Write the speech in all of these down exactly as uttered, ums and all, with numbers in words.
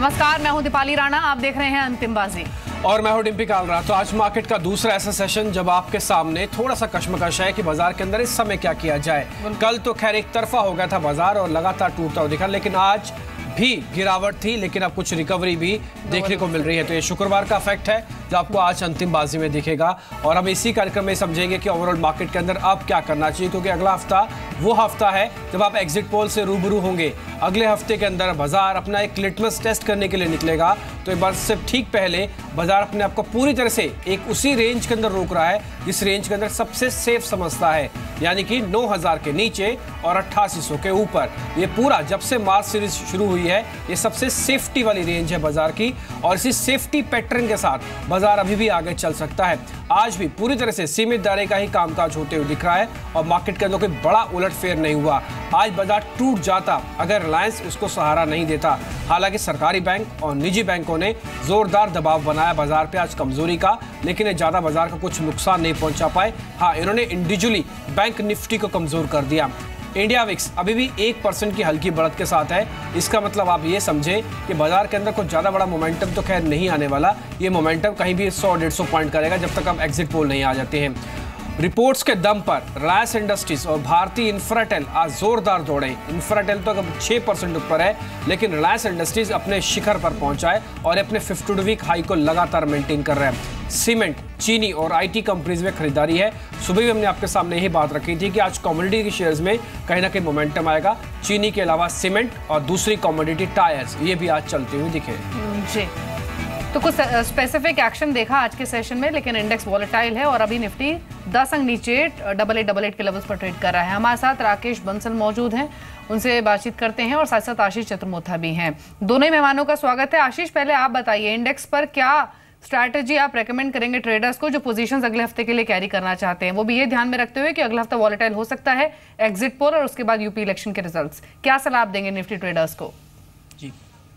नमस्कार, मैं हूं दीपाली राणा, आप देख रहे हैं अंतिम बाजी और मैं हूं डिम्पी कालरा। तो आज मार्केट का दूसरा ऐसा सेशन जब आपके सामने थोड़ा सा कश्मकश है कि बाजार के अंदर इस समय क्या किया जाए। कल तो खैर एक तरफा हो गया था बाजार और लगातार टूटता हुआ दिखा, लेकिन आज भी गिरावट थी, लेकिन अब कुछ रिकवरी भी देखने को मिल रही है। तो ये शुक्रवार का इफेक्ट है जो आपको आज अंतिम बाजी में दिखेगा और हम इसी कार्यक्रम में समझेंगे कि ओवरऑल मार्केट के अंदर अब क्या करना चाहिए, क्योंकि अगला हफ्ता वो हफ्ता है जब आप एग्जिट पोल से रूबरू होंगे। अगले हफ्ते के अंदर बाजार अपना एक लिटमस टेस्ट करने के लिए निकलेगा। तो एक बार से ठीक पहले बाजार अपने आप को पूरी तरह से एक उसी रेंज के अंदर रोक रहा है जिस रेंज के अंदर सबसे सेफ समझता है, यानी कि नौ हज़ार के नीचे और अट्ठासी सौ के ऊपर। ये पूरा जब से मार्च सीरीज शुरू हुई है ये सबसे सेफ्टी वाली रेंज है बाजार की, और इसी सेफ्टी पैटर्न के साथ बाजार अभी भी आगे चल सकता है। आज भी पूरी तरह से सीमित दायरे का ही कामकाज होते हुए दिख रहा है और मार्केट के अंदर कोई बड़ा उलटफेर नहीं हुआ। आज बाजार टूट जाता अगर रिलायंस उसको सहारा नहीं देता। हालांकि सरकारी बैंक और निजी बैंकों ने जोरदार दबाव बनाया बाजार पे आज कमजोरी का, लेकिन ये ज्यादा बाजार का कुछ नुकसान नहीं पहुंचा पाए। हाँ, इन्होंने इंडिविजुअली बैंक निफ्टी को कमजोर कर दिया। इंडिया विक्स अभी भी एक परसेंट की हल्की बढ़त के साथ है। इसका मतलब आप ये समझे कि बाजार के अंदर कुछ ज़्यादा बड़ा मोमेंटम तो खैर नहीं आने वाला। ये मोमेंटम कहीं भी सौ डेढ़ सौ पॉइंट करेगा जब तक आप एग्जिट पोल नहीं आ जाते हैं। रिपोर्ट्स के दम पर रिलायंस इंडस्ट्रीज और भारतीय इंफ्राटेल आज जोरदार दौड़े। इंफ्राटेल तो अब छह परसेंट ऊपर है, लेकिन रिलायंस इंडस्ट्रीज अपने शिखर पर पहुंचा है और अपने फिफ्टी टू वीक हाई को लगातार मेंटेन कर रहे हैं। सीमेंट, चीनी और आईटी कंपनीज में खरीदारी है। सुबह भी हमने आपके सामने यही बात रखी थी कि आज कमोडिटी के शेयर्स में कहीं ना कहीं मोमेंटम आएगा। चीनी के अलावा सीमेंट और दूसरी कमोडिटी टायर्स, ये भी आज चलते हुए दिखे जी। तो कुछ स्पेसिफिक एक्शन देखा आज के सेशन में, लेकिन इंडेक्स वॉलेटाइल है और अभी निफ्टी दस अंक नीचे डबल एट डबल एट के लेवल्स पर ट्रेड कर रहा है। हमारे साथ राकेश बंसल मौजूद हैं, उनसे बातचीत करते हैं और साथ साथ आशीष चतुर्मोथा भी हैं। दोनों ही मेहमानों का स्वागत है। आशीष, पहले आप बताइए इंडेक्स पर क्या स्ट्रैटेजी आप रेकमेंड करेंगे ट्रेडर्स को जो पोजीशंस अगले हफ्ते के लिए कैरी करना चाहते हैं, वो भी ये ध्यान में रखते हुए कि अगला हफ्ता वॉलेटाइल हो सकता है, एग्जिट पोल और उसके बाद यूपी इलेक्शन के रिजल्ट्स। क्या सलाह आप देंगे निफ्टी ट्रेडर्स को? जी,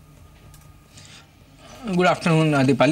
गुड आफ्टरनून दीपाली।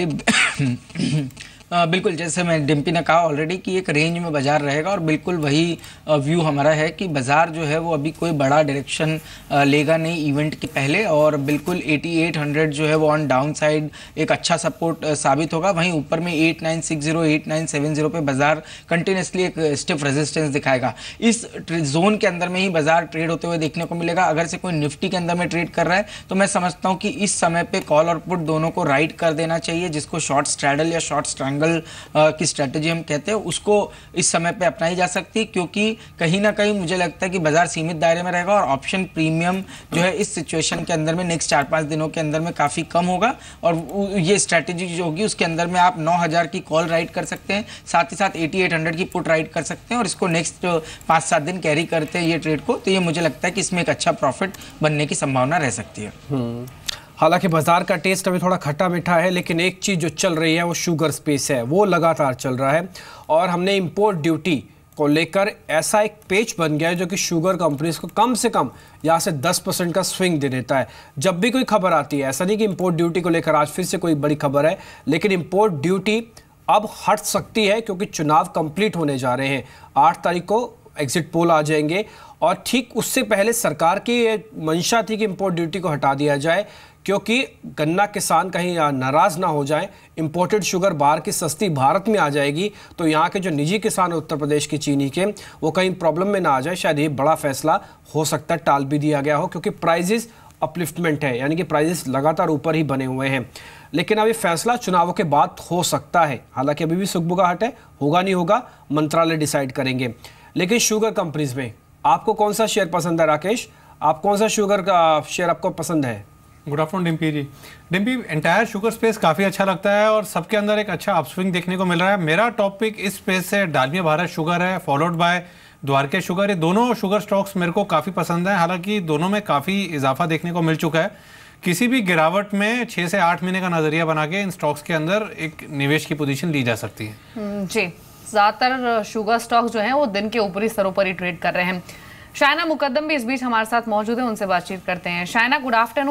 बिल्कुल जैसे मैं डिम्पी ने कहा ऑलरेडी कि एक रेंज में बाजार रहेगा और बिल्कुल वही व्यू हमारा है कि बाजार जो है वो अभी कोई बड़ा डायरेक्शन लेगा नहीं इवेंट के पहले, और बिल्कुल अठासी सौ जो है वो ऑन डाउन साइड एक अच्छा सपोर्ट साबित होगा। वहीं ऊपर में eight nine six zero, eight nine seven zero पे बाजार कंटिन्यूसली एक स्टिफ रेजिस्टेंस दिखाएगा। इस जोन के अंदर में ही बाजार ट्रेड होते हुए देखने को मिलेगा। अगर से कोई निफ्टी के अंदर में ट्रेड कर रहा है तो मैं समझता हूँ कि इस समय पे कॉल और पुट दोनों को राइट कर देना चाहिए, जिसको शॉर्ट स्ट्रैडल या शॉर्ट स्ट्रैंगल की स्ट्रेटजी हम कहते हैं, उसको इस समय पे अपनाई जा सकती है, क्योंकि कहीं ना कहीं मुझे लगता है कि बाजार सीमित दायरे में रहेगा और ऑप्शन प्रीमियम जो है इस सिचुएशन के अंदर में नेक्स्ट चार पांच दिनों के अंदर में काफी कम होगा। और ये स्ट्रेटजी जो होगी उसके अंदर में आप नौ हज़ार की कॉल राइट कर सकते हैं, साथ ही साथ अठासी सौ की पुट राइट कर सकते हैं और इसको नेक्स्ट पांच सात दिन कैरी करते हैं ये ट्रेड को। तो ये मुझे लगता है कि इसमें एक अच्छा प्रॉफिट बनने की संभावना रह सकती है। हालांकि बाजार का टेस्ट अभी थोड़ा खट्टा मीठा है, लेकिन एक चीज़ जो चल रही है वो शुगर स्पेस है, वो लगातार चल रहा है। और हमने इंपोर्ट ड्यूटी को लेकर ऐसा एक पेच बन गया है जो कि शुगर कंपनीज को कम से कम यहाँ से दस परसेंट का स्विंग दे देता है जब भी कोई खबर आती है। ऐसा नहीं कि इंपोर्ट ड्यूटी को लेकर आज फिर से कोई बड़ी खबर है, लेकिन इंपोर्ट ड्यूटी अब हट सकती है क्योंकि चुनाव कंप्लीट होने जा रहे हैं। आठ तारीख को एग्जिट पोल आ जाएंगे और ठीक उससे पहले सरकार की ये मंशा थी कि इंपोर्ट ड्यूटी को हटा दिया जाए, क्योंकि गन्ना किसान कहीं नाराज ना हो जाएं। इंपोर्टेड शुगर बाहर की सस्ती भारत में आ जाएगी तो यहाँ के जो निजी किसान है उत्तर प्रदेश की चीनी के, वो कहीं प्रॉब्लम में ना आ जाए। शायद ये बड़ा फैसला हो सकता है टाल भी दिया गया हो, क्योंकि प्राइजेस अपलिफ्टमेंट है, यानी कि प्राइजेस लगातार ऊपर ही बने हुए हैं। लेकिन अब ये फैसला चुनावों के बाद हो सकता है। हालांकि अभी भी सुगबुगाहट है, होगा नहीं होगा मंत्रालय डिसाइड करेंगे। लेकिन शुगर कंपनीज में आपको कौन सा शेयर पसंद है? राकेश, आप कौन सा शुगर का शेयर आपको पसंद है? Good afternoon Dimpy ji. Dimpy, entire sugar space काफ़ी अच्छा लगता है और सबके अंदर एक अच्छा अपस्विंग देखने को मिल रहा है। मेरा टॉपिक इस स्पेस से डालमिया भारत शुगर है, फॉलोड बाय द्वारका शुगर। ये दोनों शुगर स्टॉक्स मेरे को काफ़ी पसंद है। हालांकि दोनों में काफ़ी इजाफा देखने को मिल चुका है। किसी भी गिरावट में छः से आठ महीने का नज़रिया बना के इन स्टॉक्स के अंदर एक निवेश की पोजीशन ली जा सकती है। जी, ज़्यादातर शुगर स्टॉक्स जो हैं वो दिन के ऊपरी स्तरों पर ही ट्रेड कर रहे हैं। शायना मुकद्दम भी इस बीच हमारे साथ मौजूद है, उनसे बातचीत करते हैं। Shaina, good afternoon.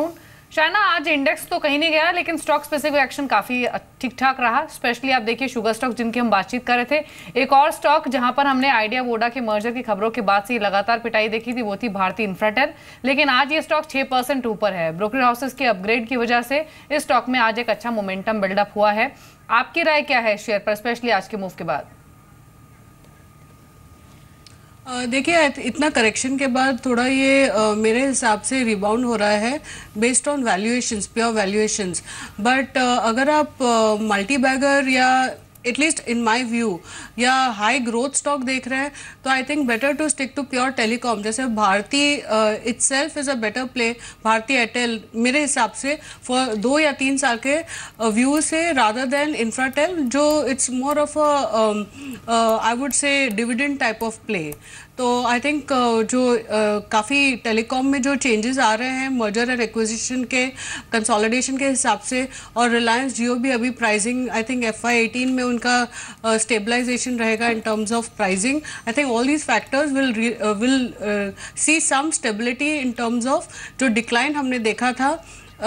शायना, आज इंडेक्स तो कहीं नहीं गया लेकिन स्टॉक स्पेसिफिक एक्शन काफी ठीक ठाक रहा। स्पेशली आप देखिए शुगर स्टॉक जिनकी हम बातचीत कर रहे थे, एक और स्टॉक जहां पर हमने आइडिया वोडा के मर्जर की खबरों के बाद से लगातार पिटाई देखी थी वो थी भारतीय इंफ्राटेल, लेकिन आज ये स्टॉक छह परसेंट ऊपर है। ब्रोकर हाउसेस के अपग्रेड की वजह से इस स्टॉक में आज एक अच्छा मोमेंटम बिल्डअप हुआ है। आपकी राय क्या है शेयर पर, स्पेशली आज के मूव के बाद? देखिए इतना करेक्शन के बाद थोड़ा ये uh, मेरे हिसाब से रिबाउंड हो रहा है based on valuations, pure valuations. But अगर आप मल्टी uh, बैगर या एटलीस्ट इन माय व्यू या हाई ग्रोथ स्टॉक देख रहे हैं तो I think better to stick to pure telecom. जैसे Bharti itself is a better play, Bharti Airtel मेरे हिसाब से फॉर दो या तीन साल के व्यू से रादर देन इंफ्राटेल जो it's more of a I would say dividend type of play. तो आई थिंक uh, जो uh, काफ़ी टेलीकॉम में जो चेंजेस आ रहे हैं मर्जर एंड एक्विजिशन के कंसोलिडेशन के हिसाब से, और रिलायंस जियो भी अभी pricing I think F I eighteen में उनका स्टेबलाइजेशन uh, रहेगा in terms of pricing. I think all these factors will will see some stability in terms of जो डिक्लाइन हमने देखा था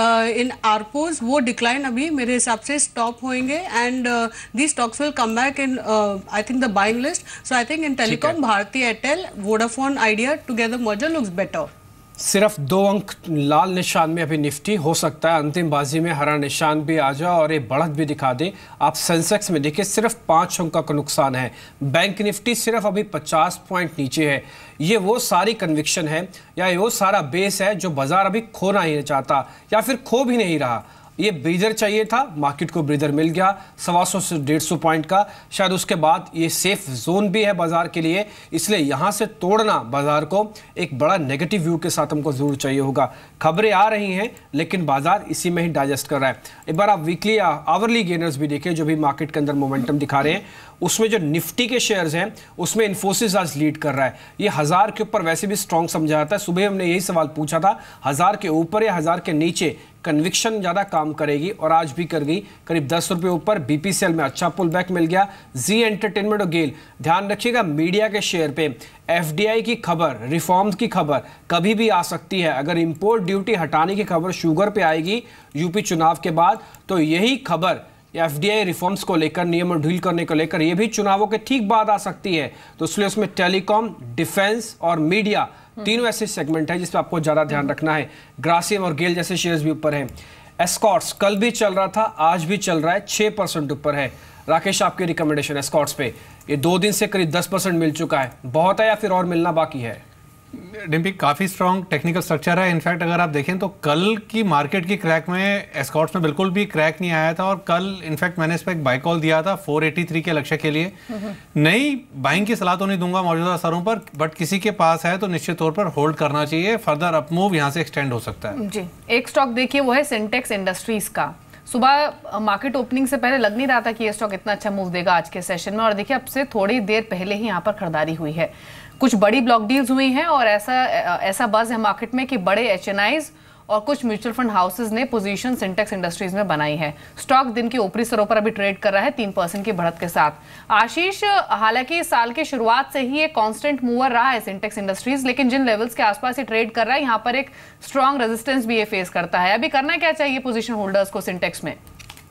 इन आरपोज, वो डिक्लाइन अभी मेरे हिसाब से स्टॉप होंगे and the stocks will come back in I think the buying list. So I think in telecom Bharti Airtel Vodafone Idea together merger looks better. सिर्फ दो अंक लाल निशान में अभी निफ्टी, हो सकता है अंतिम बाजी में हरा निशान भी आ जाए और एक बढ़त भी दिखा दे। आप सेंसेक्स में देखिए सिर्फ पाँच अंक का नुकसान है। बैंक निफ्टी सिर्फ अभी पचास पॉइंट नीचे है। ये वो सारी कन्विक्शन है या वो सारा बेस है जो बाजार अभी खोना ही नहीं चाहता या फिर खो भी नहीं रहा। ये ब्रीदर चाहिए था, मार्केट को ब्रीदर मिल गया सवा सौ से डेढ़ सौ पॉइंट का। शायद उसके बाद ये सेफ जोन भी है बाजार के लिए, इसलिए यहाँ से तोड़ना बाजार को एक बड़ा नेगेटिव व्यू के साथ हमको जरूर चाहिए होगा। खबरें आ रही हैं लेकिन बाजार इसी में ही डाइजेस्ट कर रहा है। एक बार आप वीकली या आवरली गेनर्स भी देखें जो भी मार्केट के अंदर मोमेंटम दिखा रहे हैं, उसमें जो निफ्टी के शेयर्स हैं उसमें इन्फोसिस आज लीड कर रहा है। ये हजार के ऊपर वैसे भी स्ट्रॉन्ग समझा जाता है। सुबह हमने यही सवाल पूछा था, हजार के ऊपर या हजार के नीचे कन्विक्शन ज़्यादा काम करेगी और आज भी कर गई। करीब दस रुपये ऊपर बीपीसीएल में अच्छा पुल बैक मिल गया। जी एंटरटेनमेंट और गेल, ध्यान रखिएगा मीडिया के शेयर पे एफडीआई की खबर, रिफॉर्म्स की खबर कभी भी आ सकती है। अगर इंपोर्ट ड्यूटी हटाने की खबर शुगर पे आएगी यूपी चुनाव के बाद तो यही खबर एफडीआई रिफॉर्म्स को लेकर, नियम और ढील करने को लेकर, ये भी चुनावों के ठीक बाद आ सकती है। तो इसलिए उसमें टेलीकॉम, डिफेंस और मीडिया तीनों ऐसे सेगमेंट है जिस पर आपको ज्यादा ध्यान रखना है। ग्रासिम और गेल जैसे शेयर्स भी ऊपर हैं। एस्कॉर्ट्स कल भी चल रहा था, आज भी चल रहा है, छह परसेंट ऊपर है। राकेश, आपकी रिकमेंडेशन एस्कॉर्ट्स पे? ये दो दिन से करीब दस परसेंट मिल चुका है, बहुत है या फिर और मिलना बाकी है? डिम्पी काफ़ी स्ट्रॉन्ग टेक्निकल स्ट्रक्चर है। इनफैक्ट अगर आप देखें तो कल की मार्केट की क्रैक में एस्कॉर्ट्स में बिल्कुल भी क्रैक नहीं आया था और कल इनफैक्ट मैंने इस पर एक बाई कॉल दिया था चार सौ तिरासी के लक्ष्य के लिए। नई बाइंग की सलाह तो नहीं दूंगा मौजूदा स्तरों पर, बट किसी के पास है तो निश्चित तौर पर होल्ड करना चाहिए। फर्दर अप मूव यहाँ से एक्सटेंड हो सकता है। जी, एक स्टॉक देखिए वो है सिंटेक्स इंडस्ट्रीज का। सुबह मार्केट ओपनिंग से पहले लग नहीं रहा था कि ये स्टॉक इतना अच्छा मूव देगा आज के सेशन में, और देखिए अब से थोड़ी देर पहले ही यहाँ पर खरीदारी हुई है। कुछ बड़ी ब्लॉक डील्स हुई हैं और ऐसा ऐसा बज़ है मार्केट में कि बड़े एचएनआईज और कुछ म्यूचुअल फंड हाउसेज ने पोजीशन सिंटेक्स इंडस्ट्रीज में बनाई है। स्टॉक दिन के ऊपरी स्तरों पर अभी ट्रेड कर रहा है तीन परसेंट की बढ़त के साथ। आशीष, हालांकि साल की शुरुआत से ही एक कांस्टेंट मूवर रहा है सिंटेक्स इंडस्ट्रीज, लेकिन जिन लेवल्स के आसपास ये ट्रेड कर रहा है यहाँ पर एक स्ट्रॉन्ग रेजिस्टेंस भी ये फेस करता है। अभी करना क्या चाहिए पोजीशन होल्डर्स को सिंटेक्स में?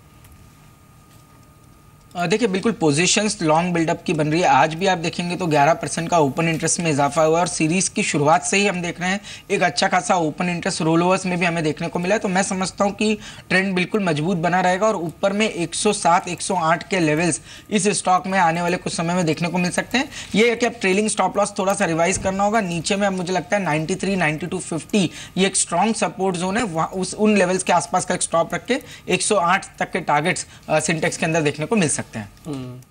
देखिए बिल्कुल पोजीशंस लॉन्ग बिल्डअप की बन रही है। आज भी आप देखेंगे तो ग्यारह परसेंट का ओपन इंटरेस्ट में इजाफा हुआ और सीरीज की शुरुआत से ही हम देख रहे हैं एक अच्छा खासा ओपन इंटरेस्ट रोल ओवर्स में भी हमें देखने को मिला है। तो मैं समझता हूं कि ट्रेंड बिल्कुल मजबूत बना रहेगा और ऊपर में एक सौ सात एक सौ आठ के लेवल्स इस स्टॉक में आने वाले कुछ समय में देखने को मिल सकते हैं। ये है कि अब ट्रेलिंग स्टॉप लॉस थोड़ा सा रिवाइज करना होगा। नीचे में अब मुझे लगता है ninety three ninety two fifty ये एक स्ट्रॉन्ग सपोर्ट जोन है, वहाँ उस उन लेवल्स के आसपास का एक स्टॉप रख के एक सौ आठ तक के टारगेट्स सिंटेक्स के अंदर देखने को मिल सकते हैं।